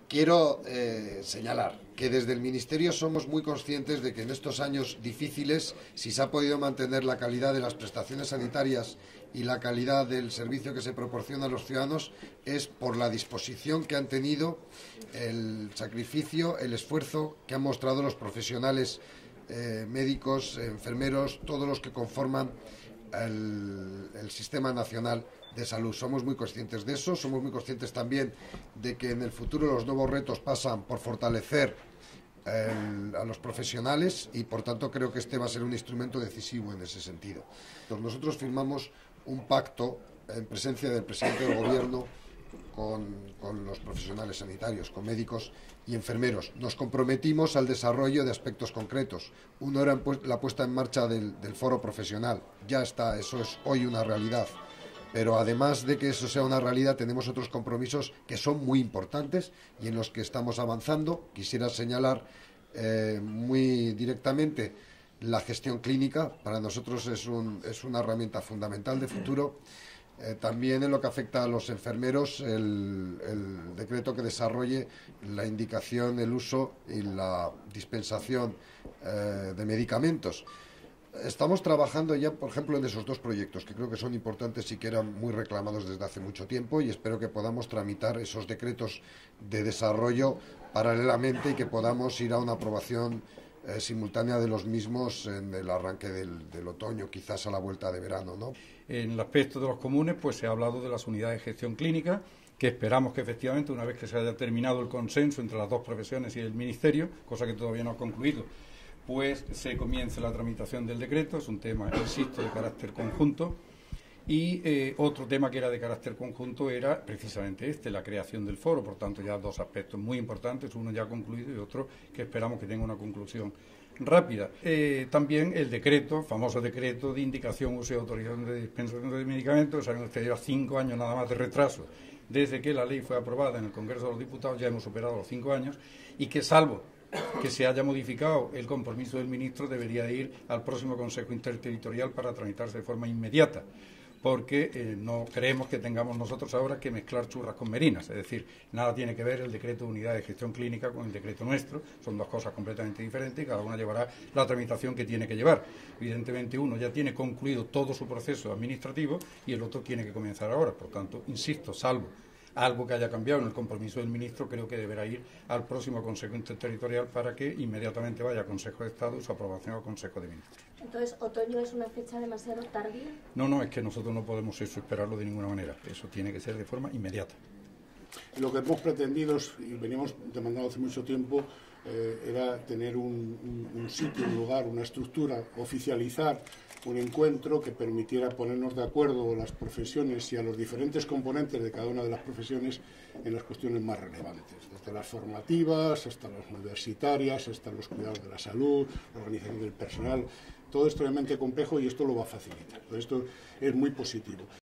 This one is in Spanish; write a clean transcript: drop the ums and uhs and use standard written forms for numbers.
Quiero señalar que desde el Ministerio somos muy conscientes de que en estos años difíciles, si se ha podido mantener la calidad de las prestaciones sanitarias y la calidad del servicio que se proporciona a los ciudadanos, es por la disposición que han tenido, el sacrificio, el esfuerzo que han mostrado los profesionales médicos, enfermeros, todos los que conforman el Sistema Nacional de Salud. Somos muy conscientes de eso, somos muy conscientes también de que en el futuro los nuevos retos pasan por fortalecer a los profesionales y por tanto creo que este va a ser un instrumento decisivo en ese sentido. Nosotros firmamos un pacto en presencia del presidente del Gobierno con los profesionales sanitarios, con médicos y enfermeros. Nos comprometimos al desarrollo de aspectos concretos. Uno era la puesta en marcha del foro profesional. Ya está, eso es hoy una realidad. Pero además de que eso sea una realidad, tenemos otros compromisos que son muy importantes y en los que estamos avanzando. Quisiera señalar muy directamente la gestión clínica. Para nosotros es una herramienta fundamental de futuro. También en lo que afecta a los enfermeros, el decreto que desarrolle la indicación, el uso y la dispensación de medicamentos. Estamos trabajando ya, por ejemplo, en esos dos proyectos que creo que son importantes y que eran muy reclamados desde hace mucho tiempo, y espero que podamos tramitar esos decretos de desarrollo paralelamente y que podamos ir a una aprobación simultánea de los mismos en el arranque del otoño, quizás a la vuelta de verano, ¿no? En el aspecto de los comunes, pues se ha hablado de las unidades de gestión clínica, que esperamos que efectivamente, una vez que se haya terminado el consenso entre las dos profesiones y el Ministerio, cosa que todavía no ha concluido, pues se comience la tramitación del decreto. Es un tema, insisto, de carácter conjunto. Y otro tema que era de carácter conjunto era precisamente la creación del foro. Por tanto, ya dos aspectos muy importantes, uno ya concluido y otro que esperamos que tenga una conclusión rápida. También el decreto, famoso decreto de indicación, uso y autorización de dispensación de medicamentos. Saben ustedes, lleva 5 años nada más de retraso desde que la ley fue aprobada en el Congreso de los Diputados. Ya hemos superado los 5 años y que, salvo que se haya modificado el compromiso del ministro, debería ir al próximo Consejo Interterritorial para tramitarse de forma inmediata, porque no creemos que tengamos nosotros ahora que mezclar churras con merinas. Es decir, nada tiene que ver el decreto de unidad de gestión clínica con el decreto nuestro. Son dos cosas completamente diferentes y cada una llevará la tramitación que tiene que llevar. Evidentemente, uno ya tiene concluido todo su proceso administrativo y el otro tiene que comenzar ahora. Por tanto, insisto, salvo algo que haya cambiado en el compromiso del ministro, creo que deberá ir al próximo Consejo Interterritorial para que inmediatamente vaya al Consejo de Estado y su aprobación al Consejo de Ministros. Entonces, ¿otoño es una fecha demasiado tardía? No, es que nosotros no podemos esperarlo de ninguna manera. Eso tiene que ser de forma inmediata. Lo que hemos pretendido, y veníamos demandando hace mucho tiempo, era tener un sitio, un lugar, una estructura, oficializar un encuentro que permitiera ponernos de acuerdo las profesiones y a los diferentes componentes de cada una de las profesiones en las cuestiones más relevantes, desde las formativas hasta las universitarias, hasta los cuidados de la salud, la organización del personal. Todo esto es realmente complejo y esto lo va a facilitar. Esto es muy positivo.